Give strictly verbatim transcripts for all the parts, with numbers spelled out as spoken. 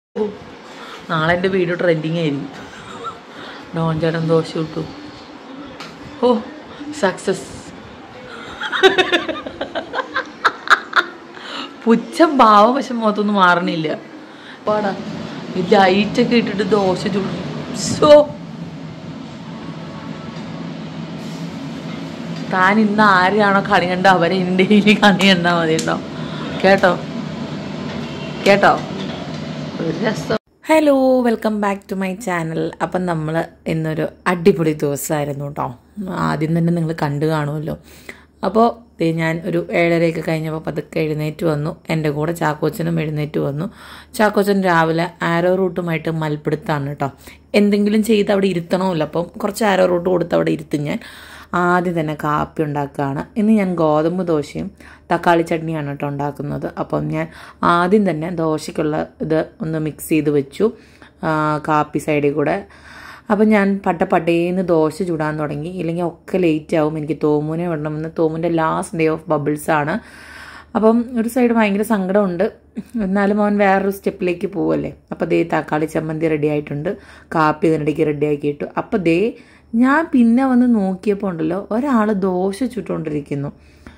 നാളെ എൻ്റെ video trending ആയിരിക്കും. ഡോൺ ചേട്ടൻ ദോശ ഇട്ടു. ഓ സക്സസ്. പുച്ഛം ഭാവം പക്ഷെ മുഖത്തൊന്നും മാറണില്ല. പാടാ ഈ ലൈറ്റൊക്കെ ഇട്ടിട്ട് ദോശ ചുടും. സോ താൻ ഇന്ന് ആരെയാണോ കണി കണ്ട അവരെ എൻ്റെ ഡെയിലി കണി കണ്ടാൽ മതി കേട്ടോ. കേട്ടോ കേട്ടോ ഒരു രസം. Hello, welcome back to my channel. അപ്പം നമ്മൾ ഇന്നൊരു അടിപൊളി ദിവസമായിരുന്നു കേട്ടോ. ആദ്യം തന്നെ നിങ്ങൾ കണ്ടു കാണുമല്ലോ. അപ്പോൾ ഞാൻ ഒരു ഏഴരയൊക്കെ കഴിഞ്ഞപ്പോൾ പതുക്കെ എഴുന്നേറ്റ് വന്നു. എൻ്റെ കൂടെ ചാക്കോച്ചനും എഴുന്നേറ്റ് വന്നു. ചാക്കോച്ചൻ രാവിലെ ആരോ റൂട്ടുമായിട്ട് മൽപ്പിടുത്താണ് കേട്ടോ. എന്തെങ്കിലും ചെയ്ത് അവിടെ ഇരുത്തണമല്ലോ, അപ്പം കുറച്ച് ആരോ റൂട്ട് കൊടുത്ത് അവിടെ ഇരുത്തും. ഞാൻ ആദ്യം തന്നെ കാപ്പി ഉണ്ടാക്കുകയാണ്. ഇന്ന് ഞാൻ ഗോതമ്പ് ദോശയും തക്കാളി ചട്നിയാണ് കേട്ടോ ഉണ്ടാക്കുന്നത്. അപ്പം ഞാൻ ആദ്യം തന്നെ ദോശയ്ക്കുള്ള ഇത് ഒന്ന് മിക്സ് ചെയ്ത് വെച്ചു കാപ്പി സൈഡിൽ കൂടെ. അപ്പം ഞാൻ പട്ട പട്ടേന്ന് ദോശ ചുടാൻ തുടങ്ങി. ഇല്ലെങ്കിൽ ഒക്കെ ലേറ്റ് ആവും. എനിക്ക് തോമുനെ വിടണമെന്ന്. തോമുൻ്റെ ലാസ്റ്റ് ഡേ ഓഫ് ബബിൾസാണ്. അപ്പം ഒരു സൈഡ് ഭയങ്കര സങ്കടമുണ്ട്, എന്നാലും അവൻ വേറൊരു സ്റ്റെപ്പിലേക്ക് പോവല്ലേ. അപ്പോൾ ദേ തക്കാളി ചമ്മന്തി റെഡി ആയിട്ടുണ്ട്. കാപ്പി ഇതിനിടയ്ക്ക് റെഡി ആക്കിയിട്ടു. അപ്പോൾ ദേ ഞാൻ പിന്നെ വന്ന് നോക്കിയപ്പോൾ ഉണ്ടല്ലോ, ഒരാൾ ദോശ ചുട്ടുകൊണ്ടിരിക്കുന്നു.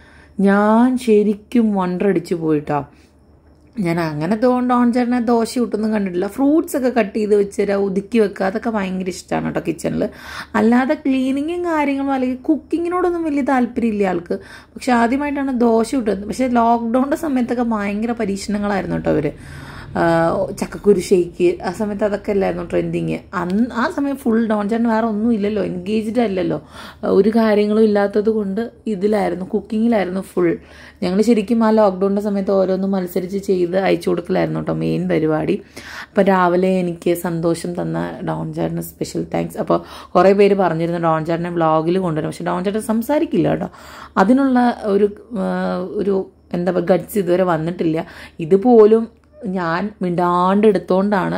ഞാൻ ശരിക്കും വണ്ടറടിച്ച് പോയിട്ടോ. ഞാൻ അങ്ങനെ ഡോൺ ചേട്ടനെ ദോശ ചുട്ടൊന്നും കണ്ടിട്ടില്ല. ഫ്രൂട്ട്സ് ഒക്കെ കട്ട് ചെയ്ത് വെച്ചുതരാ, ഒതുക്കി വെക്കുക, അതൊക്കെ ഭയങ്കര ഇഷ്ടമാണ് കേട്ടോ കിച്ചണിൽ. അല്ലാതെ ക്ലീനിങ്ങും കാര്യങ്ങളും അല്ലെങ്കിൽ കുക്കിങ്ങിനോടൊന്നും വലിയ താല്പര്യമില്ല ആൾക്ക്. പക്ഷെ ആദ്യമായിട്ടാണ് ദോശ ചുട്ടുന്നത്. പക്ഷേ ലോക്ക്ഡൗണിൻ്റെ സമയത്തൊക്കെ ഭയങ്കര പരീക്ഷണങ്ങളായിരുന്നു കേട്ടോ അവർ. ചക്കക്കുരു ഷെയ്ക്ക് ആ സമയത്ത് അതൊക്കെ അല്ലായിരുന്നു ട്രെൻഡിങ്. അന്ന് ആ സമയം ഫുൾ ഡോൺ ചേട്ടൻ വേറെ ഒന്നും ഇല്ലല്ലോ, എൻഗേജ്ഡ് അല്ലല്ലോ, ഒരു കാര്യങ്ങളും ഇല്ലാത്തത് കൊണ്ട് ഇതിലായിരുന്നു, കുക്കിങ്ങിലായിരുന്നു ഫുൾ. ഞങ്ങൾ ശരിക്കും ആ ലോക്ക്ഡൗണിൻ്റെ സമയത്ത് ഓരോന്നും മത്സരിച്ച് ചെയ്ത് അയച്ചു കൊടുക്കലായിരുന്നു കേട്ടോ മെയിൻ പരിപാടി. അപ്പോൾ രാവിലെ എനിക്ക് സന്തോഷം തന്ന ഡോൺ ചേട്ടന് സ്പെഷ്യൽ താങ്ക്സ്. അപ്പോൾ കുറേ പേര് പറഞ്ഞിരുന്നു ഡോൺ ചേട്ടനെ വ്ളോഗിൽ കൊണ്ടുവരും. പക്ഷെ ഡോൺ ചേട്ടൻ സംസാരിക്കില്ല കേട്ടോ. അതിനുള്ള ഒരു ഒരു എന്താ പറയുക ഗഡ്സ് ഇതുവരെ വന്നിട്ടില്ല. ഇതുപോലും ഞാൻ മിണ്ടാണ്ട് എടുത്തോണ്ടാണ്.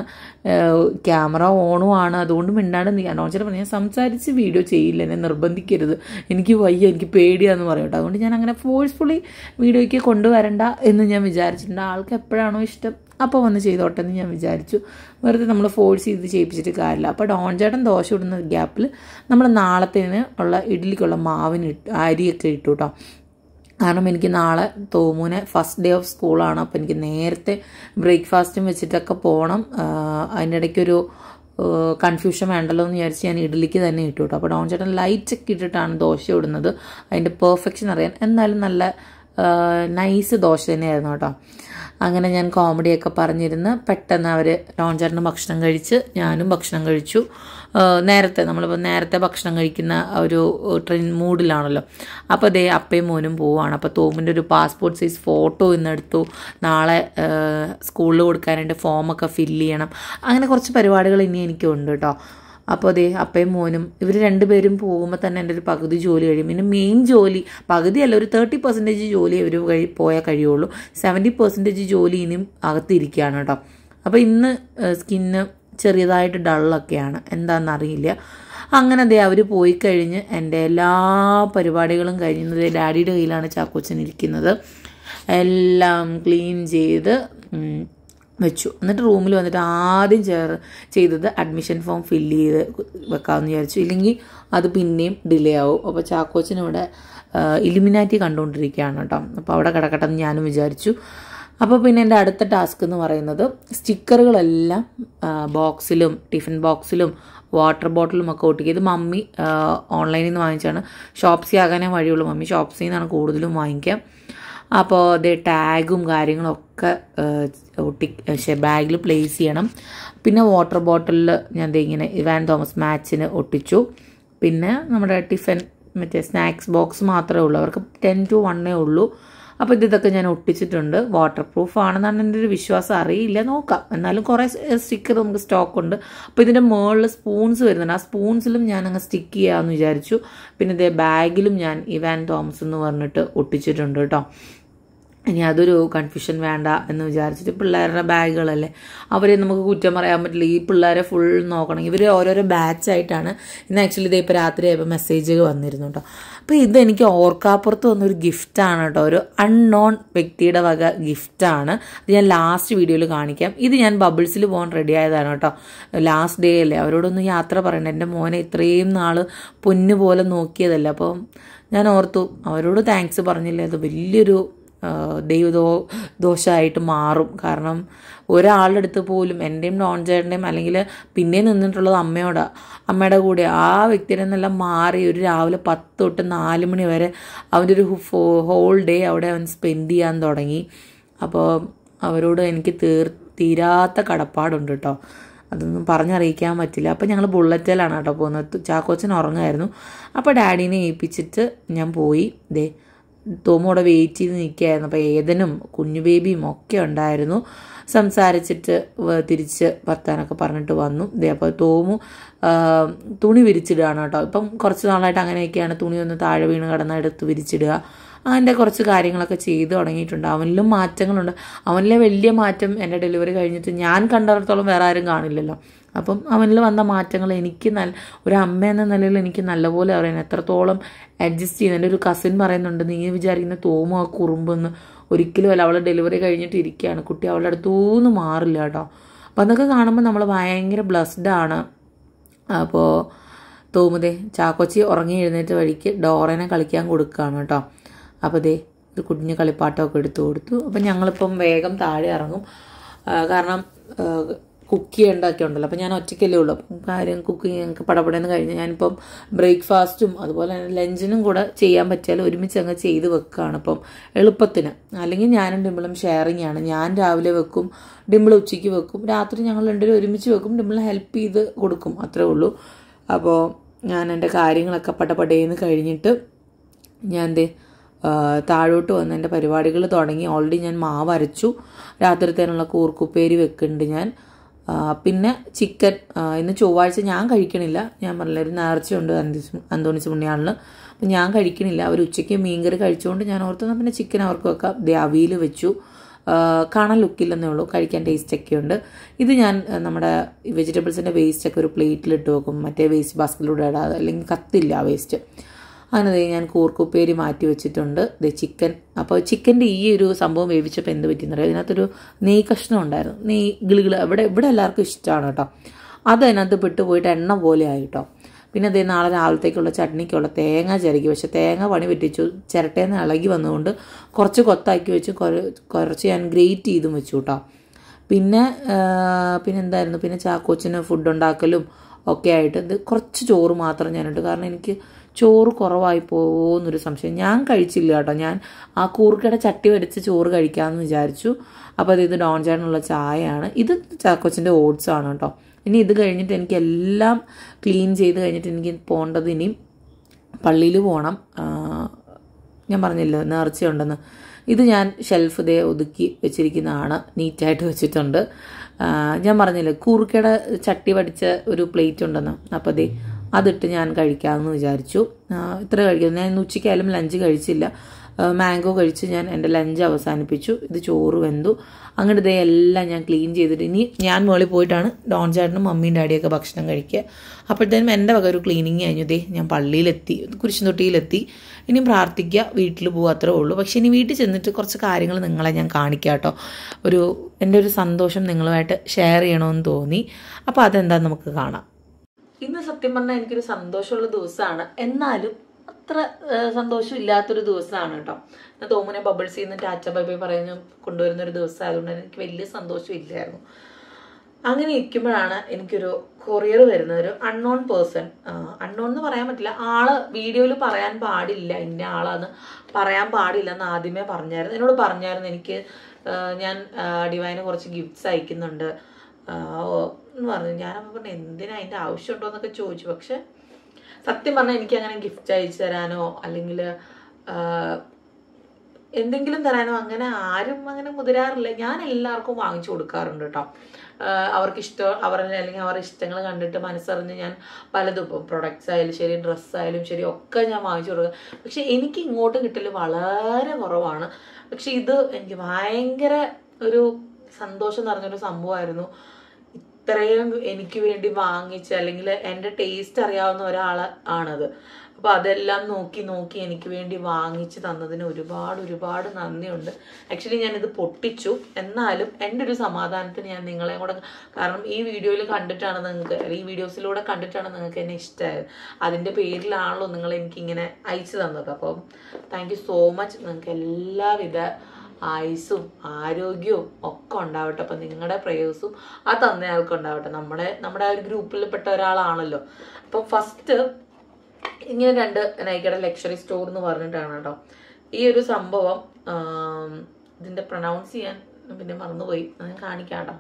ക്യാമറ ഓണും ആണ്, അതുകൊണ്ട് മിണ്ടാണ്ട് ഡോൺ ചേട്ടൻ പറഞ്ഞു ഞാൻ സംസാരിച്ച് വീഡിയോ ചെയ്യില്ല, എന്നെ നിർബന്ധിക്കരുത്, എനിക്ക് വയ്യ, എനിക്ക് പേടിയാന്ന് പറയും കേട്ടോ. അതുകൊണ്ട് ഞാൻ അങ്ങനെ ഫോഴ്സ്ഫുള്ളി വീഡിയോയ്ക്ക് കൊണ്ടുവരണ്ട എന്ന് ഞാൻ വിചാരിച്ചിട്ടുണ്ട്. ആൾക്ക് എപ്പോഴാണോ ഇഷ്ടം അപ്പോൾ വന്ന് ചെയ്തോട്ടെ എന്ന് ഞാൻ വിചാരിച്ചു. വെറുതെ നമ്മൾ ഫോഴ്സ് ചെയ്ത് ചെയ്യിപ്പിച്ചിട്ട് കാര്യമില്ല. അപ്പോൾ ഡോൺ ചേട്ടൻ ദോശ ഇടുന്ന ഗ്യാപ്പിൽ നമ്മൾ നാളത്തേന് ഉള്ള ഇഡ്ഡലിക്കുള്ള മാവിന് ഇട്ട് അരിയൊക്കെ ഇട്ടു കേട്ടോ. കാരണം എനിക്ക് നാളെ തോമുനെ ഫസ്റ്റ് ഡേ ഓഫ് സ്കൂളാണ്. അപ്പോൾ എനിക്ക് നേരത്തെ ബ്രേക്ക്ഫാസ്റ്റും വെച്ചിട്ടൊക്കെ പോകണം. അതിൻ്റെ ഇടയ്ക്കൊരു കൺഫ്യൂഷൻ വേണ്ടല്ലോ എന്ന് വിചാരിച്ച് ഞാൻ ഇഡ്ഡലിക്ക് തന്നെ ഇട്ടു കേട്ടോ. അപ്പോൾ ഡോൺ ചേട്ടൻ ലൈറ്റൊക്കെ ഇട്ടിട്ടാണ് ദോശ ഇടുന്നത്, അതിൻ്റെ പെർഫെക്ഷൻ അറിയാൻ. എന്നാലും നല്ല നൈസ് ദോശ തന്നെയായിരുന്നു കേട്ടോ. അങ്ങനെ ഞാൻ കോമഡിയൊക്കെ പറഞ്ഞിരുന്ന് പെട്ടെന്ന് അവർ ഡോൺ ചേട്ടന് ഭക്ഷണം കഴിച്ച് ഞാനും ഭക്ഷണം കഴിച്ചു. നേരത്തെ നമ്മളിപ്പോൾ നേരത്തെ ഭക്ഷണം കഴിക്കുന്ന ഒരു ട്രെയിൻ മൂഡിലാണല്ലോ. അപ്പോൾ അതേ അപ്പയും മോനും പോവുകയാണ്. അപ്പോൾ തോമിൻ്റെ ഒരു പാസ്പോർട്ട് സൈസ് ഫോട്ടോ ഇന്നെടുത്തു. നാളെ സ്കൂളിൽ കൊടുക്കാനായിട്ട് ഫോമൊക്കെ ഫില്ല് ചെയ്യണം. അങ്ങനെ കുറച്ച് പരിപാടികൾ ഇനി എനിക്കുണ്ട് കേട്ടോ. അപ്പോൾ അതേ അപ്പയും മോനും ഇവർ രണ്ടുപേരും പോകുമ്പോൾ തന്നെ എൻ്റെ ഒരു പകുതി ജോലി കഴിയും. പിന്നെ മെയിൻ ജോലി പകുതിയല്ല, ഒരു തേർട്ടി പെർസെൻറ്റേജ് ജോലി ഇവർ കഴി പോയാൽ കഴിയുള്ളൂ. സെവൻറ്റി പെർസെൻറ്റേജ് ജോലി ഇനിയും അകത്തിരിക്കുകയാണ് കേട്ടോ. അപ്പോൾ ഇന്ന് സ്കിന്ന് ചെറിയതായിട്ട് ഡള്ളൊക്കെയാണ്, എന്താണെന്നറിയില്ല. അങ്ങനെ അതേ അവർ പോയി കഴിഞ്ഞ് എൻ്റെ എല്ലാ പരിപാടികളും കഴിഞ്ഞത് ഡാഡിയുടെ കയ്യിലാണ് ചാക്കോച്ചൻ ഇരിക്കുന്നത്. എല്ലാം ക്ലീൻ ചെയ്ത് വെച്ചു. എന്നിട്ട് റൂമിൽ വന്നിട്ട് ആദ്യം ചേർ ചെയ്തത് അഡ്മിഷൻ ഫോം ഫില്ല് ചെയ്ത് വെക്കാമെന്ന് വിചാരിച്ചു. ഇല്ലെങ്കിൽ അത് പിന്നെയും ഡിലേ ആവും. അപ്പോൾ ചാക്കോച്ചനിവിടെ ഇലിമിനാറ്റി കണ്ടുകൊണ്ടിരിക്കുകയാണ് കേട്ടോ. അപ്പോൾ അവിടെ കിടക്കട്ടെ എന്ന് ഞാനും വിചാരിച്ചു. അപ്പോൾ പിന്നെ എൻ്റെ അടുത്ത ടാസ്ക് എന്ന് പറയുന്നത് സ്റ്റിക്കറുകളെല്ലാം ബോക്സിലും ടിഫിൻ ബോക്സിലും വാട്ടർ ബോട്ടിലും ഒക്കെ ഒട്ടിക്കുക. ഇത് മമ്മി ഓൺലൈനിൽ നിന്ന് വാങ്ങിച്ചാണ്. ഷോപ്സി ആകാനേ വഴിയുള്ളൂ, മമ്മി ഷോപ്സിൽ നിന്നാണ് കൂടുതലും വാങ്ങിക്കുക. അപ്പോൾ അത് ടാഗും കാര്യങ്ങളൊക്കെ ഒട്ടി ബാഗിൽ പ്ലേസ് ചെയ്യണം. പിന്നെ വാട്ടർ ബോട്ടിലിൽ ഞാൻ ഇങ്ങനെ ഇവാൻ തോമസ് മാച്ചിന് ഒട്ടിച്ചു. പിന്നെ നമ്മുടെ ടിഫിൻ മറ്റേ സ്നാക്സ് ബോക്സ് മാത്രമേ ഉള്ളൂ, അവർക്ക് ടെൻ ടു വണ്ണേ ഉള്ളൂ. അപ്പോൾ ഇതൊക്കെ ഞാൻ ഒട്ടിച്ചിട്ടുണ്ട്. വാട്ടർ പ്രൂഫ് ആണെന്നാണ് എൻ്റെ ഒരു വിശ്വാസം, അറിയില്ല, നോക്കാം. എന്നാലും കുറേ സ്റ്റിക്കർ നമുക്ക് സ്റ്റോക്ക് ഉണ്ട്. അപ്പോൾ ഇതിൻ്റെ മുകളിൽ സ്പൂൺസ് വരുന്നുണ്ട്, ആ സ്പൂൺസിലും ഞാൻ അങ്ങ് സ്റ്റിക്ക് ചെയ്യാമെന്ന് വിചാരിച്ചു. പിന്നെ ഇതേ ബാഗിലും ഞാൻ ഇവാൻ തോമസ് എന്ന് പറഞ്ഞിട്ട് ഒട്ടിച്ചിട്ടുണ്ട് കേട്ടോ. ഇനി അതൊരു കൺഫ്യൂഷൻ വേണ്ട എന്ന് വിചാരിച്ചിട്ട് പിള്ളേരുടെ ബാഗുകളല്ലേ, അവരെ നമുക്ക് കുറ്റം പറയാൻ പറ്റില്ല. ഈ പിള്ളേരെ ഫുൾ നോക്കണം. ഇവർ ഓരോരോ ബാച്ചായിട്ടാണ്. ഇന്ന് ആക്ച്വലി ഇതേ ഇപ്പോൾ രാത്രി ആയപ്പോൾ മെസ്സേജ് വന്നിരുന്നു കേട്ടോ. അപ്പോൾ ഇതെനിക്ക് ഓർക്കാപ്പുറത്ത് വന്നൊരു ഗിഫ്റ്റാണ് കേട്ടോ, ഒരു അൺനോൺ വ്യക്തിയുടെ വക ഗിഫ്റ്റാണ്. അത് ഞാൻ ലാസ്റ്റ് വീഡിയോയിൽ കാണിക്കാം. ഇത് ഞാൻ ബബിൾസിൽ പോകാൻ റെഡി ആയതാണ് കേട്ടോ. ലാസ്റ്റ് ഡേ അല്ലേ, അവരോടൊന്ന് യാത്ര പറയണ്ട. എൻ്റെ മോനെ ഇത്രയും നാൾ പൊന്നു പോലെ നോക്കിയതല്ല. അപ്പോൾ ഞാൻ ഓർത്തു അവരോട് താങ്ക്സ് പറഞ്ഞില്ലേ, അത് വലിയൊരു ദൈവദോ ദോഷമായിട്ട് മാറും. കാരണം ഒരാളുടെ അടുത്ത് പോലും, എൻ്റെയും ഡോൺ ചേട്ടൻ്റെയും അല്ലെങ്കിൽ പിന്നെ നിന്നിട്ടുള്ളത് അമ്മയോടാണ്, അമ്മയുടെ കൂടെ. ആ വ്യക്തിയുടെ നിന്നെല്ലാം മാറി ഒരു രാവിലെ പത്ത് തൊട്ട് നാല് മണി വരെ അവൻ്റെ ഒരു ഹോൾ ഡേ അവിടെ അവൻ സ്പെൻഡ് ചെയ്യാൻ തുടങ്ങി. അപ്പോൾ അവരോട് എനിക്ക് തീർ തീരാത്ത കടപ്പാടുണ്ട് കേട്ടോ. അതൊന്നും പറഞ്ഞറിയിക്കാൻ പറ്റില്ല. അപ്പോൾ ഞങ്ങൾ ബുള്ളറ്റിലാണ് കേട്ടോ പോകുന്നത്. ചാക്കോച്ചൻ ഉറങ്ങായിരുന്നു. അപ്പോൾ ഡാഡീനെ ഏൽപ്പിച്ചിട്ട് ഞാൻ പോയി. ദേ തോമോടെ വെയിറ്റ് ചെയ്ത് നിൽക്കുകയായിരുന്നു. അപ്പോൾ ഏതനും കുഞ്ഞു ബേബിയും ഒക്കെ ഉണ്ടായിരുന്നു. സംസാരിച്ചിട്ട് തിരിച്ച് വർത്താനൊക്കെ പറഞ്ഞിട്ട് വന്നു. ദേ അപ്പോൾ തോമു തുണി വിരിച്ചിടുകയാണ് കേട്ടോ. ഇപ്പം കുറച്ച് നാളായിട്ട് അങ്ങനെയൊക്കെയാണ്, തുണി ഒന്ന് താഴെ വീണ് കിടന്ന എടുത്ത് വിരിച്ചിടുക, അങ്ങനത്തെ കുറച്ച് കാര്യങ്ങളൊക്കെ ചെയ്ത് തുടങ്ങിയിട്ടുണ്ട്. അവനിലും മാറ്റങ്ങളുണ്ട്. അവനിലെ വലിയ മാറ്റം എൻ്റെ ഡെലിവറി കഴിഞ്ഞിട്ട് ഞാൻ കണ്ടിടത്തോളം വേറെ ആരും കാണില്ലല്ലോ. അപ്പം അവനിൽ വന്ന മാറ്റങ്ങൾ എനിക്ക് നല്ല ഒരു അമ്മ എന്ന നിലയിൽ എനിക്ക് നല്ലപോലെ അറിയാൻ എത്രത്തോളം അഡ്ജസ്റ്റ് ചെയ്യുന്നു. എൻ്റെ ഒരു കസിൻ പറയുന്നുണ്ട്, നീ വിചാരിക്കുന്ന തോമു ആ കുറുമ്പെന്ന്. ഒരിക്കലും അല്ല, അവളെ ഡെലിവറി കഴിഞ്ഞിട്ട് ഇരിക്കുകയാണ് കുട്ടി, അവളുടെ അടുത്തൂന്ന് മാറില്ല കേട്ടോ. അപ്പം അതൊക്കെ കാണുമ്പോൾ നമ്മൾ ഭയങ്കര ബ്ലസ്ഡ് ആണ്. അപ്പോൾ തോമുദേ ചാക്കോച്ചി ഉറങ്ങി എഴുന്നേറ്റ് വഴിക്ക് ഡോറേനെ കളിക്കാൻ കൊടുക്കുകയാണ് കേട്ടോ. അപ്പോൾ ദേ ഒരു കുഞ്ഞ് കളിപ്പാട്ടമൊക്കെ എടുത്തു കൊടുത്തു. അപ്പം ഞങ്ങളിപ്പം വേഗം താഴെ ഇറങ്ങും. കാരണം കുക്ക് ചെയ്യേണ്ടതൊക്കെ ഉണ്ടല്ലോ. അപ്പം ഞാൻ ഒറ്റയ്ക്കല്ലേ ഉള്ളൂ. അപ്പം കാര്യം കുക്കിങ് ഞങ്ങൾക്ക് പടപടയെന്ന് കഴിഞ്ഞ് ഞാനിപ്പം ബ്രേക്ക്ഫാസ്റ്റും അതുപോലെ തന്നെ ലഞ്ചിനും കൂടെ ചെയ്യാൻ പറ്റിയാൽ ഒരുമിച്ച് അങ്ങ് ചെയ്ത് വെക്കുകയാണ് ഇപ്പം എളുപ്പത്തിന്. അല്ലെങ്കിൽ ഞാനും ഡിമ്പിളും ഷെയറിങ് ആണ്. ഞാൻ രാവിലെ വെക്കും, ഡിമ്പിൾ ഉച്ചയ്ക്ക് വെക്കും, രാത്രി ഞങ്ങൾ രണ്ടുപേരും ഒരുമിച്ച് വെക്കും, ഡിമ്പിളിനെ ഹെൽപ്പ് ചെയ്ത് കൊടുക്കും, അത്രേ ഉള്ളൂ. അപ്പോൾ ഞാൻ എൻ്റെ കാര്യങ്ങളൊക്കെ പടപടയെന്ന് കഴിഞ്ഞിട്ട് ഞാൻ ദേ താഴോട്ട് വന്ന് എൻ്റെ പരിപാടികൾ തുടങ്ങി. ഓൾറെഡി ഞാൻ മാവ് അരച്ചു. രാത്രിത്തേനുള്ള കൂർക്കുപ്പേരി വെക്കുന്നുണ്ട് ഞാൻ. പിന്നെ ചിക്കൻ ഇന്ന് ചൊവ്വാഴ്ച ഞാൻ കഴിക്കണില്ല. ഞാൻ പറഞ്ഞില്ല, ഒരു നേർച്ചയുണ്ട് അന്തോണിസ് പുണ്യാളിന്. അപ്പം ഞാൻ കഴിക്കണില്ല. അവർ ഉച്ചയ്ക്ക് മീൻകറി കഴിച്ചുകൊണ്ട് ഞാൻ ഓർത്തുന്ന പിന്നെ ചിക്കൻ അവർക്ക് വെക്കാം. ദേ അവിയൽ വെച്ചു. കാണാൻ ലുക്കില്ലെന്നേ ഉള്ളൂ, കഴിക്കാൻ ടേസ്റ്റൊക്കെ ഉണ്ട്. ഇത് ഞാൻ നമ്മുടെ വെജിറ്റബിൾസിൻ്റെ വേസ്റ്റൊക്കെ ഒരു പ്ലേറ്റിലിട്ട് വെക്കും, മറ്റേ വേസ്റ്റ് ബാസ്ക്കറ്റിലൂടെ ഇടാതെ, അല്ലെങ്കിൽ കത്തില്ല ആ വേസ്റ്റ്. അങ്ങനെ ഞാൻ കൂർക്കുപ്പേരി മാറ്റി വെച്ചിട്ടുണ്ട്. ഇത് ചിക്കൻ. അപ്പോൾ ചിക്കൻ്റെ ഈ ഒരു സംഭവം വേവിച്ചപ്പോൾ എന്ത് പറ്റിയെന്നറിയാം, ഇതിനകത്തൊരു നെയ് കഷ്ണം ഉണ്ടായിരുന്നു. നെയ് ഗിളികൾ ഇവിടെ ഇവിടെ എല്ലാവർക്കും ഇഷ്ടമാണ് കേട്ടോ. അത് അതിനകത്ത് പെട്ടുപോയിട്ട് എണ്ണ പോലെ ആയിട്ടോ. പിന്നെ അതേ നാളെ രാവിലത്തേക്കുള്ള ചട്നിക്കുള്ള തേങ്ങ ചിരകി, പക്ഷെ തേങ്ങ പണി വെട്ടിച്ചു, ചിരട്ടേന്ന് ഇളകി വന്നുകൊണ്ട് കുറച്ച് കൊത്താക്കി വെച്ച് കുറച്ച് ഞാൻ ഗ്രേറ്റ് ചെയ്തും വെച്ചു കേട്ടോ. പിന്നെ പിന്നെ എന്തായിരുന്നു പിന്നെ ചാക്കോച്ചിന് ഫുഡ് ഉണ്ടാക്കലും ഒക്കെ ആയിട്ട് ഇത് കുറച്ച് ചോറ് മാത്രം ഞാനിട്ട്. കാരണം എനിക്ക് ചോറ് കുറവായി പോകുമെന്നൊരു സംശയം. ഞാൻ കഴിച്ചില്ല കേട്ടോ. ഞാൻ ആ കൂർക്കയുടെ ചട്ടി വടിച്ച് ചോറ് കഴിക്കാമെന്ന് വിചാരിച്ചു. അപ്പോൾ അത് ഇത് ഡോൺ ചേട്ടനുള്ള ചായയാണ്. ഇത് ചാക്കോച്ചിൻ്റെ ഓട്സ് ആണ് കേട്ടോ. ഇനി ഇത് കഴിഞ്ഞിട്ട് എനിക്ക് എല്ലാം ക്ലീൻ ചെയ്ത് കഴിഞ്ഞിട്ട് എനിക്ക് പോകേണ്ടത് ഇനിയും പള്ളിയിൽ പോകണം. ഞാൻ പറഞ്ഞില്ല നേർച്ചയുണ്ടെന്ന്. ഇത് ഞാൻ ഷെൽഫ് ദേ ഒതുക്കി വെച്ചിരിക്കുന്നതാണ്, നീറ്റായിട്ട് വെച്ചിട്ടുണ്ട്. ഞാൻ പറഞ്ഞില്ലേ കൂർക്കയുടെ ചട്ടി വടിച്ച ഒരു പ്ലേറ്റ് ഉണ്ടെന്ന്. അപ്പോൾ ദേ അതിട്ട് ഞാൻ കഴിക്കാമെന്ന് വിചാരിച്ചു. ഇത്ര കഴിക്കുന്നു. ഞാൻ ഇന്ന് ഉച്ചയ്ക്കായാലും ലഞ്ച് കഴിച്ചില്ല. മാംഗോ കഴിച്ച് ഞാൻ എൻ്റെ ലഞ്ച് അവസാനിപ്പിച്ചു. ഇത് ചോറ് വെന്തു. അങ്ങനെ ഇതേ എല്ലാം ഞാൻ ക്ലീൻ ചെയ്തിട്ട് ഇനി ഞാൻ മുകളിൽ പോയിട്ടാണ് ഡോൺ ചേട്ടനും മമ്മിയും ഡാഡിയൊക്കെ ഭക്ഷണം കഴിക്കുക. അപ്പോഴത്തേനും എൻ്റെ വക ഒരു ക്ലീനിങ് കഴിഞ്ഞു. ദേ ഞാൻ പള്ളിയിലെത്തി, കുരിശുതൊട്ടിയിലെത്തി. ഇനി പ്രാർത്ഥിക്കുക, വീട്ടിൽ പോകുക, അത്രേ ഉള്ളൂ. പക്ഷേ ഇനി വീട്ടിൽ ചെന്നിട്ട് കുറച്ച് കാര്യങ്ങൾ നിങ്ങളെ ഞാൻ കാണിക്കാം കേട്ടോ. ഒരു എൻ്റെ ഒരു സന്തോഷം നിങ്ങളുമായിട്ട് ഷെയർ ചെയ്യണമെന്ന് തോന്നി. അപ്പോൾ അതെന്താണെന്ന് നമുക്ക് കാണാം. ഇന്ന് സത്യം പറഞ്ഞാൽ എനിക്കൊരു സന്തോഷമുള്ള ദിവസമാണ്, എന്നാലും അത്ര സന്തോഷം ഇല്ലാത്തൊരു ദിവസമാണ് കേട്ടോ. ഞാൻ തോമുനെ ബബിൾസിൽ നിന്ന് ടാറ്റ ബൈ ബൈ പറയുന്ന കൊണ്ടുവരുന്നൊരു ദിവസമായതുകൊണ്ട് എനിക്ക് വലിയ സന്തോഷം ഇല്ലായിരുന്നു. അങ്ങനെ ഇരിക്കുമ്പോഴാണ് എനിക്കൊരു കൊറിയർ വരുന്നത്. ഒരു അൺനോൺ പേഴ്സൺ, അൺനോൺ എന്ന് പറയാൻ പറ്റില്ല, ആള് വീഡിയോയിൽ പറയാൻ പാടില്ല, ഇന്ന ആളാന്ന് പറയാൻ പാടില്ല എന്ന് ആദ്യമേ പറഞ്ഞായിരുന്നു. എന്നോട് പറഞ്ഞായിരുന്നു എനിക്ക് ഞാൻ ഡിവൈന് കുറച്ച് ഗിഫ്റ്റ്സ് അയക്കുന്നുണ്ട് എന്ന് പറഞ്ഞു. ഞാനപ്പോൾ പറഞ്ഞു എന്തിനാ അതിൻ്റെ ആവശ്യമുണ്ടോ എന്നൊക്കെ ചോദിച്ചു. പക്ഷെ സത്യം പറഞ്ഞാൽ എനിക്ക് അങ്ങനെ ഗിഫ്റ്റ് അയച്ചു തരാനോ അല്ലെങ്കിൽ എന്തെങ്കിലും തരാനോ അങ്ങനെ ആരും അങ്ങനെ മുതിരാറില്ല. ഞാൻ എല്ലാവർക്കും വാങ്ങിച്ചു കൊടുക്കാറുണ്ട് കേട്ടോ. അവർക്ക് ഇഷ്ടം അവരുടെ അല്ലെങ്കിൽ അവരുടെ ഇഷ്ടങ്ങൾ കണ്ടിട്ട് മനസ്സറിഞ്ഞ് ഞാൻ പലതും ഇപ്പം പ്രൊഡക്ട്സ് ആയാലും ശരി, ഡ്രസ്സായാലും ശരി ഒക്കെ ഞാൻ വാങ്ങിച്ചു കൊടുക്കുക. പക്ഷെ എനിക്ക് ഇങ്ങോട്ട് കിട്ടൽ വളരെ കുറവാണ്. പക്ഷെ ഇത് എനിക്ക് ഭയങ്കര ഒരു സന്തോഷം നിറഞ്ഞൊരു സംഭവമായിരുന്നു. ഇത്രയും എനിക്ക് വേണ്ടി വാങ്ങിച്ച് അല്ലെങ്കിൽ എൻ്റെ ടേസ്റ്റ് അറിയാവുന്ന ഒരാൾ ആണത്. അപ്പോൾ അതെല്ലാം നോക്കി നോക്കി എനിക്ക് വേണ്ടി വാങ്ങിച്ച് തന്നതിന് ഒരുപാട് ഒരുപാട് നന്ദിയുണ്ട്. ആക്ച്വലി ഞാനിത് പൊട്ടിച്ചു, എന്നാലും എൻ്റെ ഒരു സമാധാനത്തിന് ഞാൻ നിങ്ങളെ കൂടെ, കാരണം ഈ വീഡിയോയിൽ കണ്ടിട്ടാണ് നിങ്ങൾക്ക്, ഈ വീഡിയോസിലൂടെ കണ്ടിട്ടാണ് നിങ്ങൾക്ക് എന്നെ ഇഷ്ടമായത്. അതിൻ്റെ പേരിലാണല്ലോ നിങ്ങൾ എനിക്കിങ്ങനെ അയച്ചു തന്നത്. അപ്പം താങ്ക് യു സോ മച്ച്. നിങ്ങൾക്ക് എല്ലാവിധ ആയുസ്സും ആരോഗ്യവും ഒക്കെ ഉണ്ടാവട്ടെ. അപ്പം നിങ്ങളുടെ പ്രേയേഴ്സും ആ തന്നയാൾക്ക് ഉണ്ടാവട്ടെ. നമ്മുടെ നമ്മുടെ ആ ഒരു ഗ്രൂപ്പിൽപ്പെട്ട ഒരാളാണല്ലോ. അപ്പം ഫസ്റ്റ് ഇങ്ങനെ രണ്ട് നൈക്കയുടെ ലക്ഷറി സ്റ്റോർ എന്ന് പറഞ്ഞിട്ടാണ് കേട്ടോ ഈ ഒരു സംഭവം. ഇതിൻ്റെ പ്രൊനൗൺസ് ചെയ്യാൻ പിന്നെ മറന്നുപോയി, ഞാൻ കാണിക്കാം കേട്ടോ.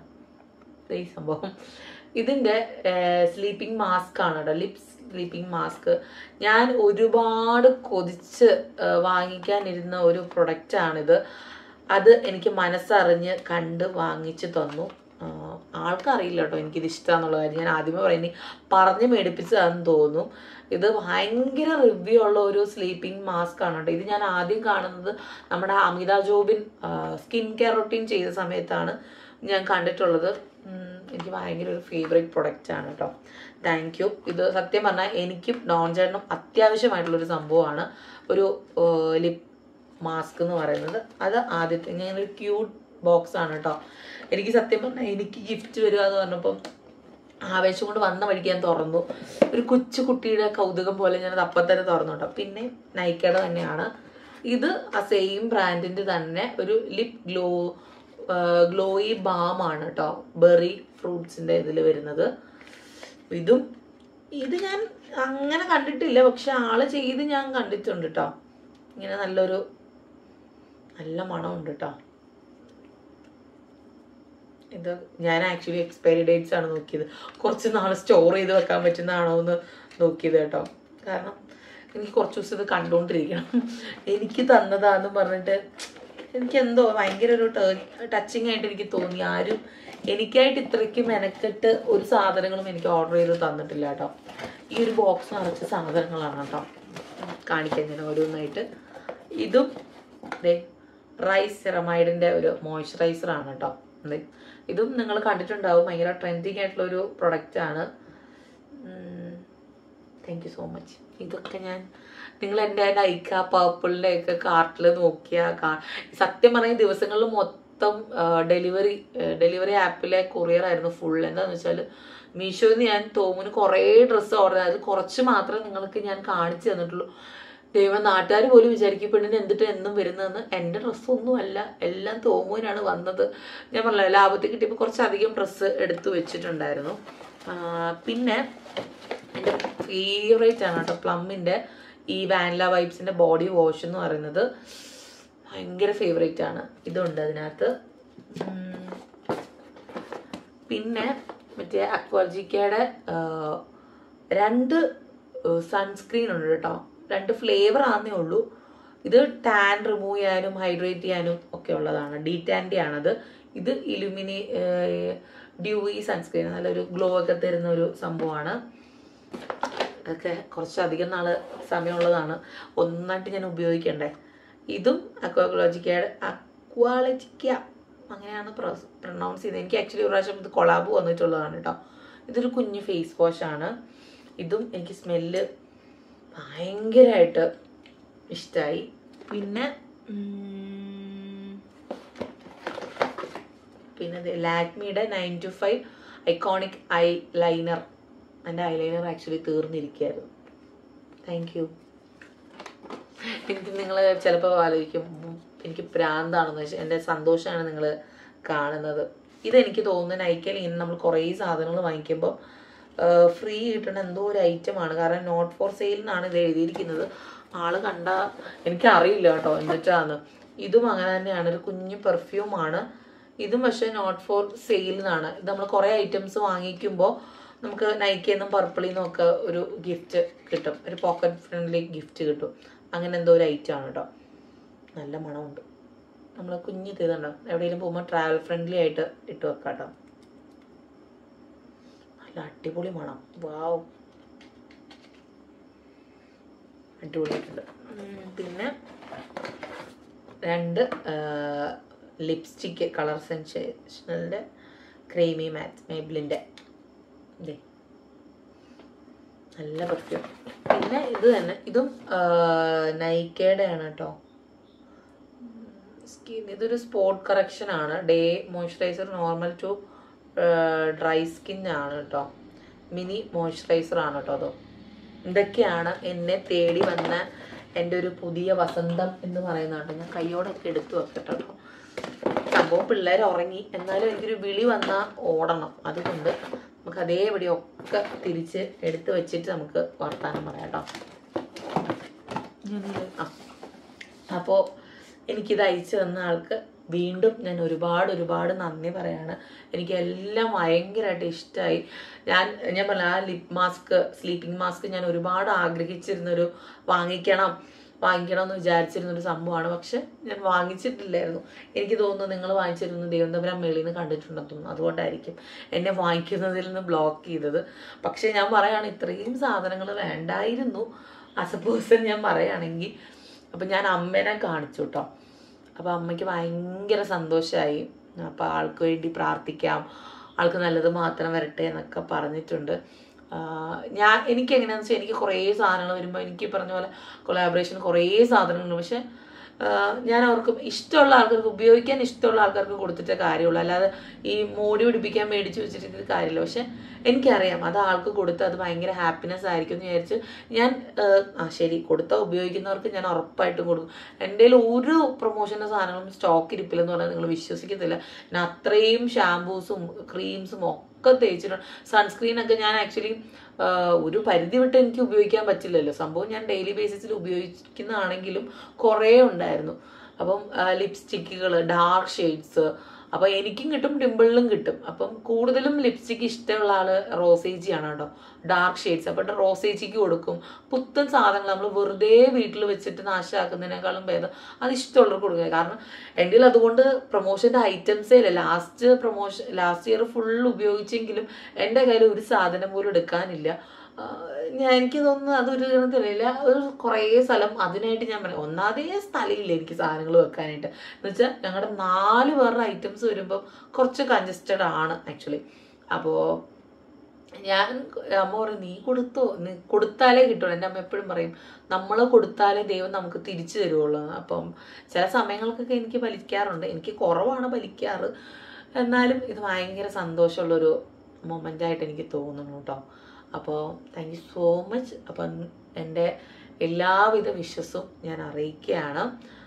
ഈ സംഭവം ഇതിൻ്റെ സ്ലീപ്പിംഗ് മാസ്ക് ആണ് കേട്ടോ, ലിപ്സ് സ്ലീപ്പിംഗ് മാസ്ക്. ഞാൻ ഒരുപാട് കൊതിച്ച് വാങ്ങിക്കാനിരുന്ന ഒരു പ്രൊഡക്റ്റാണിത്. അത് എനിക്ക് മനസ്സറിഞ്ഞ് കണ്ട് വാങ്ങിച്ച് തന്നു. ആൾക്കറിയില്ല കേട്ടോ എനിക്കിത് ഇഷ്ടമാണെന്നുള്ള കാര്യം. ഞാൻ ആദ്യമേ പറയുന്നത് പറഞ്ഞ് മേടിപ്പിച്ചതാണെന്ന് തോന്നുന്നു. ഇത് ഭയങ്കര റിവ്യൂ ഉള്ള ഒരു സ്ലീപ്പിംഗ് മാസ്ക് ആണ് കേട്ടോ. ഇത് ഞാൻ ആദ്യം കാണുന്നത് നമ്മുടെ Amitha Jobin skin care routine ചെയ്ത സമയത്താണ് ഞാൻ കണ്ടിട്ടുള്ളത്. എനിക്ക് ഭയങ്കര ഒരു ഫേവറേറ്റ് പ്രൊഡക്റ്റ് ആണ് കേട്ടോ. Thank you. ഇത് സത്യം പറഞ്ഞാൽ എനിക്കും ഡോൺ ചേട്ടനും അത്യാവശ്യമായിട്ടുള്ളൊരു സംഭവമാണ് ഒരു ലിപ് മാസ്ക് എന്ന് പറയുന്നത്. അത് ആദ്യത്തെ ഞാനൊരു ക്യൂട്ട് ബോക്സ് ആണ് കേട്ടോ. എനിക്ക് സത്യം പറഞ്ഞാൽ എനിക്ക് ഗിഫ്റ്റ് വരിക എന്ന് പറഞ്ഞപ്പം ആവേശം കൊണ്ട് വന്ന വഴിക്ക് ഞാൻ തുറന്നു. ഒരു കൊച്ചു കുട്ടിയുടെ കൗതുകം പോലെ ഞാനത് അപ്പം തന്നെ തുറന്നു കേട്ടോ. പിന്നെ നൈക്കയുടെ തന്നെയാണ് ഇത്. ആ സെയിം ബ്രാൻഡിൻ്റെ തന്നെ ഒരു ലിപ് ഗ്ലോ ഗ്ലോയി ബാം ആണ് കേട്ടോ. ബെറി ഫ്രൂട്ട്സിൻ്റെ ഇതിൽ വരുന്നത്. ഇതും ഇത് ഞാൻ അങ്ങനെ കണ്ടിട്ടില്ല, പക്ഷെ ആള് ചെയ്ത് ഞാൻ കണ്ടിട്ടുണ്ട് കേട്ടോ. ഇങ്ങനെ നല്ലൊരു നല്ല മണമുണ്ട് കേട്ടോ. ഇത് ഞാൻ ആക്ച്വലി എക്സ്പയറി ഡേറ്റ്സ് ആണ് നോക്കിയത്. കുറച്ച് നാൾ സ്റ്റോർ ചെയ്ത് വെക്കാൻ പറ്റുന്നതാണോ എന്ന് നോക്കിയത് കേട്ടോ. കാരണം എനിക്ക് കുറച്ച് ദിവസം ഇത് കണ്ടുകൊണ്ടിരിക്കണം. എനിക്ക് തന്നതാന്ന് പറഞ്ഞിട്ട് എനിക്കെന്തോ ഭയങ്കര ഒരു ടച്ചിങ് ആയിട്ട് എനിക്ക് തോന്നി. ആരും എനിക്കായിട്ട് ഇത്രയ്ക്ക് മെനക്കെട്ട് ഒരു സാധനങ്ങളും എനിക്ക് ഓർഡർ ചെയ്ത് തന്നിട്ടില്ല കേട്ടോ. ഈ ഒരു ബോക്സ് നിറച്ച സാധനങ്ങളാണ് കേട്ടോ. കാണിക്കാൻ ഞാൻ ഓരോന്നായിട്ട്. ഇതും ദേ റൈസ് സെറമൈഡിൻ്റെ ഒരു മോയ്സ്ചറൈസറാണ് കേട്ടോ. അതെ, ഇതും നിങ്ങൾ കണ്ടിട്ടുണ്ടാവും. ഭയങ്കര ട്രെൻഡിങ് ആയിട്ടുള്ളൊരു പ്രൊഡക്റ്റാണ്. Thank you so much. ഇതൊക്കെ ഞാൻ നിങ്ങൾ എൻ്റെ നൈക്ക പർപ്പിളിൻ്റെ ഒക്കെ കാർട്ടിൽ നോക്കിയാൽ കാ സത്യം പറഞ്ഞ ദിവസങ്ങളിൽ മൊത്തം ഡെലിവറി ഡെലിവറി ആപ്പിലെ കൊറിയർ ആയിരുന്നു ഫുൾ. എന്താണെന്ന് വെച്ചാൽ മീഷോയിൽ നിന്ന് ഞാൻ തോമുന് കുറേ ഡ്രസ്സ് ഓർഡർ ചെയ്ത് കുറച്ച് മാത്രമേ നിങ്ങൾക്ക് ഞാൻ കാണിച്ചു തന്നിട്ടുള്ളൂ. ദൈവം, നാട്ടുകാർ പോലും വിചാരിക്കും പെണ്ണിന് എന്തിട്ട് എന്നും വരുന്നതെന്ന്. എൻ്റെ ഡ്രസ്സൊന്നും അല്ല, എല്ലാം തോമുവിനാണ് വന്നത്. ഞാൻ പറഞ്ഞില്ല, ലാഭത്തിൽ കിട്ടിയപ്പോൾ കുറച്ചധികം ഡ്രസ്സ് എടുത്തു വെച്ചിട്ടുണ്ടായിരുന്നു. പിന്നെ എൻ്റെ ഫേവറേറ്റ് ആണ് കേട്ടോ പ്ലമ്മിൻ്റെ ഈ വാനില വൈബ്സിൻ്റെ ബോഡി വാഷ് എന്ന് പറയുന്നത്. ഭയങ്കര ഫേവറേറ്റ് ആണ്. ഇതുണ്ട് അതിനകത്ത്. പിന്നെ മറ്റേ അക്വാജിക്കയുടെ രണ്ട് സൺസ്ക്രീൻ ഉണ്ട് കേട്ടോ. രണ്ട് ഫ്ലേവർ ആണെന്നേ ഉള്ളൂ. ഇത് ടാൻ റിമൂവ് ചെയ്യാനും ഹൈഡ്രേറ്റ് ചെയ്യാനും ഒക്കെ ഉള്ളതാണ്. ഡി ടാൻ്റെ ആണത്. ഇത് ഇലുമിനി ഡ്യൂയി സൺസ്ക്രീൻ, നല്ലൊരു ഗ്ലോ ഒക്കെ തരുന്ന ഒരു സംഭവമാണ്. അതൊക്കെ കുറച്ചധികം നാൾ സമയമുള്ളതാണ്, ഒന്നായിട്ട് ഞാൻ ഉപയോഗിക്കണ്ടേ. ഇതും അക്വാളജിക്കയുടെ അക്വാളജിക്ക അങ്ങനെയാണ് പ്രൊനൗൺസ് ചെയ്യുന്നത്. എനിക്ക് ആക്ച്വലി ഒരു പ്രാവശ്യം ഇത് കൊളാബ് വന്നിട്ടുള്ളതാണ് കേട്ടോ. ഇതൊരു കുഞ്ഞ് ഫേസ് വാഷാണ്. ഇതും എനിക്ക് സ്മെല്ല് ഭയങ്കരമായിട്ട് ഇഷ്ടമായി. പിന്നെ പിന്നെ ലാക്മിയുടെ nine to five iconic eyeliner. എൻ്റെ ഐ ലൈനർ ആക്ച്വലി തീർന്നിരിക്കുകയായിരുന്നു. Thank you. എനിക്ക് നിങ്ങൾ ചിലപ്പോൾ ആലോചിക്കും എനിക്ക് പ്രാന്താണെന്ന് വെച്ചാൽ എൻ്റെ സന്തോഷമാണ് നിങ്ങൾ കാണുന്നത്. ഇതെനിക്ക് തോന്നുന്നു നൈക്കയിൽ ഇന്ന് നമ്മൾ കുറേ സാധനങ്ങൾ വാങ്ങിക്കുമ്പോൾ ഫ്രീ കിട്ടുന്ന എന്തോ ഒരു ഐറ്റമാണ്. കാരണം നോട്ട് ഫോർ സെയിൽ എന്നാണ് ഇത് എഴുതിയിരിക്കുന്നത്. ആൾ കണ്ട എനിക്കറിയില്ല കേട്ടോ എന്നിട്ടാണ്. ഇതും അങ്ങനെ തന്നെയാണ്, ഒരു കുഞ്ഞു പെർഫ്യൂമാണ്. ഇതും പക്ഷേ നോട്ട് ഫോർ സെയിൽ എന്നാണ്. ഇത് നമ്മൾ കുറേ ഐറ്റംസ് വാങ്ങിക്കുമ്പോൾ നമുക്ക് നൈക്കയിൽ നിന്നും പർപ്പിളിൽ നിന്നും ഒക്കെ ഒരു ഗിഫ്റ്റ് കിട്ടും, ഒരു പോക്കറ്റ് ഫ്രണ്ട്ലി ഗിഫ്റ്റ് കിട്ടും. അങ്ങനെ എന്തോ ഒരു ഐറ്റമാണ് കേട്ടോ. നല്ല മണമുണ്ട്. നമ്മൾ കുഞ്ഞ് തീതുണ്ടോ എവിടെയെങ്കിലും പോകുമ്പോൾ ട്രാവൽ ഫ്രണ്ട്ലി ആയിട്ട് ഇട്ട് വെക്കാം കേട്ടോ. നല്ല അടിപൊളി മണം. വാവ്, അടിപൊളിയായിട്ടുണ്ട്. പിന്നെ രണ്ട് ലിപ്സ്റ്റിക്ക് കളർ സെൻസേഷണലിൻ്റെ ക്രീമി മാറ്റ് മേബിലിൻ്റെ ഇതേ നല്ല പെർഫ്യൂം. പിന്നെ ഇത് തന്നെ, ഇതും നൈക്കയുടെ ആണ് കേട്ടോ. സ്കിൻ ഇതൊരു സ്പോട്ട് കറക്ഷൻ ആണ്. Day moisturiser normal to dry skin ആണ് കേട്ടോ. മിനി മോയ്സ്ചറൈസർ ആണ് കേട്ടോ. അതോ ഇതൊക്കെയാണ് എന്നെ തേടി വന്ന എൻ്റെ ഒരു പുതിയ വസന്തം എന്ന് പറയുന്നത് കേട്ടോ. ഞാൻ കയ്യോടൊക്കെ എടുത്തു വെക്കട്ടോ കേട്ടോ. സംഭവം പിള്ളേർ ഉറങ്ങി, എന്നാലും എനിക്കൊരു വിളി വന്നാൽ ഓടണം. അതുകൊണ്ട് നമുക്ക് അതേപടി ഒക്കെ തിരിച്ച് എടുത്ത് വെച്ചിട്ട് നമുക്ക് വർത്താനം പറയാം കേട്ടോ. ആ അപ്പോൾ എനിക്കിത് അയച്ചു തന്ന ആൾക്ക് വീണ്ടും ഞാൻ ഒരുപാട് ഒരുപാട് നന്ദി പറയാണ്. എനിക്ക് എല്ലാം ഭയങ്കരമായിട്ട് ഇഷ്ടമായി. ഞാൻ ഞാൻ പറഞ്ഞ ആ ലിപ് മാസ്ക്, സ്ലീപ്പിംഗ് മാസ്ക് ഞാൻ ഒരുപാട് ആഗ്രഹിച്ചിരുന്നൊരു വാങ്ങിക്കണം വാങ്ങിക്കണം എന്ന് വിചാരിച്ചിരുന്നൊരു സംഭവമാണ്. പക്ഷെ ഞാൻ വാങ്ങിച്ചിട്ടില്ലായിരുന്നു. എനിക്ക് തോന്നുന്നു നിങ്ങൾ വാങ്ങിച്ചിരുന്നു ദേവന്തപുരം മേളിൽ നിന്ന് കണ്ടിട്ടുണ്ടെന്ന് തോന്നുന്നു. അതുകൊണ്ടായിരിക്കും എന്നെ വാങ്ങിക്കുന്നതിൽ നിന്ന് ബ്ലോക്ക് ചെയ്തത്. പക്ഷെ ഞാൻ പറയുകയാണ്, ഇത്രയും സാധനങ്ങൾ വേണ്ടായിരുന്നു ആസ് എ പേഴ്സൺ ഞാൻ പറയുകയാണെങ്കിൽ. അപ്പം ഞാൻ അമ്മേനെ കാണിച്ചു കേട്ടോ. അപ്പോൾ അമ്മയ്ക്ക് ഭയങ്കര സന്തോഷമായി. അപ്പോൾ ആൾക്ക് വേണ്ടി പ്രാർത്ഥിക്കാം, ആൾക്ക് നല്ലത് മാത്രം വരട്ടെ എന്നൊക്കെ പറഞ്ഞിട്ടുണ്ട്. ഞാൻ എനിക്ക് എങ്ങനെയാണെന്ന് വെച്ചാൽ എനിക്ക് കുറേ സാധനങ്ങൾ വരുമ്പോൾ എനിക്ക് പറഞ്ഞ പോലെ കൊളാബറേഷൻ കുറേ സാധനങ്ങളുണ്ട്. പക്ഷെ ഞാൻ അവർക്ക് ഇഷ്ടമുള്ള ആൾക്കാർക്ക്, ഉപയോഗിക്കാൻ ഇഷ്ടമുള്ള ആൾക്കാർക്ക് കൊടുത്തിട്ടേ കാര്യമുള്ളൂ. അല്ലാതെ ഈ മോടി പിടിപ്പിക്കാൻ മേടിച്ച് വെച്ചിട്ട് കാര്യമില്ല. പക്ഷെ എനിക്കറിയാം അത് ആൾക്ക് കൊടുത്ത് അത് ഭയങ്കര ഹാപ്പിനെസ് ആയിരിക്കും എന്ന് വിചാരിച്ച് ഞാൻ ആ ശരി കൊടുത്താൽ ഉപയോഗിക്കുന്നവർക്ക് ഞാൻ ഉറപ്പായിട്ടും കൊടുക്കും. എൻ്റെ കയ്യിൽ ഒരു പ്രൊമോഷൻ്റെ സാധനങ്ങളും സ്റ്റോക്ക് ഇരിപ്പില്ലെന്ന് പറഞ്ഞാൽ നിങ്ങൾ വിശ്വസിക്കത്തില്ല. ഞാൻ അത്രയും ഷാംപൂസും ക്രീംസും ഒക്കെ തേച്ചിട്ടുണ്ട്. സൺസ്ക്രീനൊക്കെ ഞാൻ ആക്ച്വലി ഒരു പരിധി വിട്ട് എനിക്ക് ഉപയോഗിക്കാൻ പറ്റില്ലല്ലോ. സംഭവം ഞാൻ ഡെയിലി ബേസിസിൽ ഉപയോഗിക്കുന്നതാണെങ്കിലും കുറേ ഉണ്ടായിരുന്നു. അപ്പം ലിപ്സ്റ്റിക്കുകൾ ഡാർക്ക് ഷെയ്ഡ്സ്, അപ്പം എനിക്കും കിട്ടും ഡിമ്പിളിലും കിട്ടും. അപ്പം കൂടുതലും ലിപ്സ്റ്റിക്ക് ഇഷ്ടമുള്ള ആള് റോസേജിയാണ് കേട്ടോ, ഡാർക്ക് ഷെയ്ഡ്സ്. അപ്പം റോസേജിക്ക് കൊടുക്കും. പുത്തൻ സാധനങ്ങൾ നമ്മൾ വെറുതെ വീട്ടിൽ വെച്ചിട്ട് നാശമാക്കുന്നതിനേക്കാളും ഭേദം അത് ഇഷ്ടമുള്ളവർക്ക് കൊടുക്കുക. കാരണം എൻ്റെ കയ്യിൽ അതുകൊണ്ട് പ്രൊമോഷൻ്റെ ഐറ്റംസേ ഇല്ല. Last promotion last year full ഉപയോഗിച്ചെങ്കിലും എൻ്റെ കയ്യിൽ ഒരു സാധനം പോലും എടുക്കാനില്ല. ഞാൻ എനിക്ക് തോന്നുന്നു അതൊരു തെളിയില്ല. ഒരു കുറേ സ്ഥലം അതിനായിട്ട് ഞാൻ പറയാം. ഒന്നാമതേ സ്ഥലമില്ല എനിക്ക് സാധനങ്ങൾ വെക്കാനായിട്ട്. എന്ന് വെച്ചാൽ ഞങ്ങളുടെ നാല് പേരുടെ ഐറ്റംസ് വരുമ്പോൾ കുറച്ച് കൺജസ്റ്റഡ് ആണ് ആക്ച്വലി. അപ്പോൾ ഞാൻ അമ്മ പറയും നീ കൊടുത്തോ, നീ കൊടുത്താലേ കിട്ടുള്ളൂ. എൻ്റെ അമ്മ എപ്പോഴും പറയും നമ്മൾ കൊടുത്താലേ ദൈവം നമുക്ക് തിരിച്ചു തരുവുള്ളൂ. അപ്പം ചില സമയങ്ങൾക്കൊക്കെ എനിക്ക് വലിക്കാറുണ്ട്. എനിക്ക് കുറവാണ് വലിക്കാറ്, എന്നാലും ഇത് ഭയങ്കര സന്തോഷമുള്ളൊരു മൊമെൻ്റായിട്ട് എനിക്ക് തോന്നുന്നു കേട്ടോ. അപ്പോൾ താങ്ക് യു സോ മച്ച്. അപ്പം എൻ്റെ എല്ലാവിധ വിശ്വസും ഞാൻ അറിയിക്കുകയാണ്.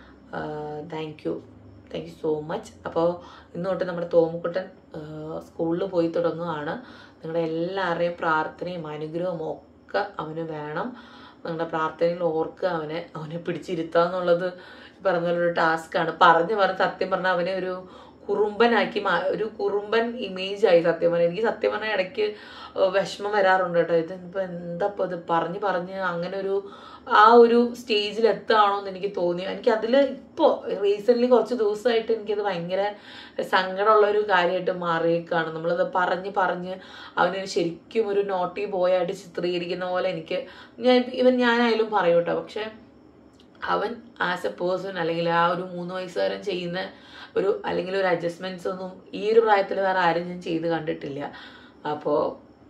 Thank you thank you so much. അപ്പോൾ ഇന്ന് തൊട്ട് നമ്മുടെ തോമുക്കുട്ടൻ സ്കൂളിൽ പോയി തുടങ്ങുകയാണ്. നിങ്ങളുടെ എല്ലാവരുടെയും പ്രാർത്ഥനയും അനുഗ്രഹവും ഒക്കെ അവന് വേണം. നിങ്ങളുടെ പ്രാർത്ഥനയിൽ ഓർക്കുക അവനെ അവനെ പിടിച്ചിരുത്തുക എന്നുള്ളത് പറഞ്ഞ പോലെ ഒരു ടാസ്ക്കാണ്. പറഞ്ഞ് പറഞ്ഞ് സത്യം പറഞ്ഞാൽ അവനെ ഒരു കുറുമ്പനാക്കി മാ ഒരു കുറുമ്പൻ ഇമേജായി സത്യം പറഞ്ഞാൽ. എനിക്ക് സത്യം പറഞ്ഞാൽ ഇടയ്ക്ക് വിഷമം വരാറുണ്ട് കേട്ടോ. ഇതിപ്പോൾ എന്താ ഇപ്പോൾ ഇത് പറഞ്ഞ് പറഞ്ഞ് അങ്ങനെ ഒരു ആ ഒരു സ്റ്റേജിൽ എത്തുകയാണോ എന്ന് എനിക്ക് തോന്നി. എനിക്കതിൽ ഇപ്പോൾ റീസെൻ്റ്ലി കുറച്ച് ദിവസമായിട്ട് എനിക്കത് ഭയങ്കര സങ്കടമുള്ളൊരു കാര്യമായിട്ട് മാറിയേക്കാണ്. നമ്മളത് പറഞ്ഞ് പറഞ്ഞ് അവന് ശരിക്കും ഒരു നോട്ടി ബോയായിട്ട് ചിത്രീകരിക്കുന്ന പോലെ എനിക്ക് ഞാൻ ഇവൻ ഞാനായാലും പറയും കേട്ടോ. പക്ഷെ അവൻ ആസ് എ പേഴ്സൺ അല്ലെങ്കിൽ ആ ഒരു മൂന്ന് വയസ്സുകാരൻ ചെയ്യുന്ന ഒരു അല്ലെങ്കിൽ ഒരു അഡ്ജസ്റ്റ്മെൻറ്റ്സ് ഒന്നും ഈ ഒരു പ്രായത്തിൽ വേറെ ആരും ഞാൻ ചെയ്ത് കണ്ടിട്ടില്ല. അപ്പോൾ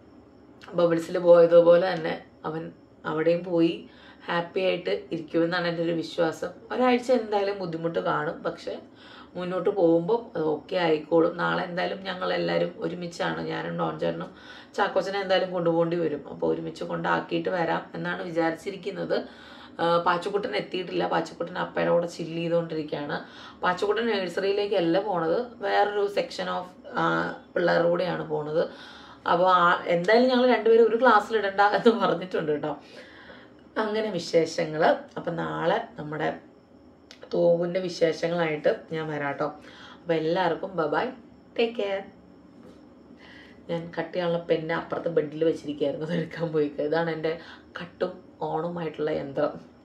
ബബിൾസിൽ പോയതുപോലെ തന്നെ അവൻ അവിടെയും പോയി ഹാപ്പി ആയിട്ട് ഇരിക്കുമെന്നാണ് എൻ്റെ ഒരു വിശ്വാസം. ഒരാഴ്ച എന്തായാലും ബുദ്ധിമുട്ട് കാണും, പക്ഷെ മുന്നോട്ട് പോകുമ്പോൾ അത് ഓക്കെ ആയിക്കോളും. നാളെ എന്തായാലും ഞങ്ങളെല്ലാവരും ഒരുമിച്ചാണ്, ഞാനും ഡോൺചേട്ടനും ചാക്കോച്ചനെ എന്തായാലും കൊണ്ടുപോകേണ്ടി വരും. അപ്പോൾ ഒരുമിച്ച് കൊണ്ടാക്കിയിട്ട് വരാം എന്നാണ് വിചാരിച്ചിരിക്കുന്നത്. പാച്ചുക്കുട്ടൻ എത്തിയിട്ടില്ല. പാച്ചുക്കുട്ടൻ അപ്പയുടെ കൂടെ ചില്ല് ചെയ്തുകൊണ്ടിരിക്കുകയാണ്. പാച്ചുക്കുട്ടൻ നഴ്സറിയിലേക്കല്ല പോണത്, വേറൊരു സെക്ഷൻ ഓഫ് പിള്ളേരുടെ കൂടെയാണ് പോണത്. അപ്പോൾ എന്തായാലും ഞങ്ങൾ രണ്ടുപേരും ഒരു ക്ലാസ്സിലിടണ്ട എന്ന് പറഞ്ഞിട്ടുണ്ട് കേട്ടോ. അങ്ങനെ വിശേഷങ്ങൾ. അപ്പം നാളെ നമ്മുടെ തോവിൻ്റെ വിശേഷങ്ങളായിട്ട് ഞാൻ വരാം കേട്ടോ. അപ്പോൾ എല്ലാവർക്കും ബൈ, ടേക്ക് കെയർ. ഞാൻ കട്ട് ചെയ്യാനുള്ള പെന്ന് അപ്പുറത്തെ ബെഡിൽ വെച്ചിരിക്കുകയായിരുന്നു, അത് എടുക്കാൻ പോയി. ഇതാണ് എൻ്റെ കട്ടും ഓണുമായിട്ടുള്ള യന്ത്രം.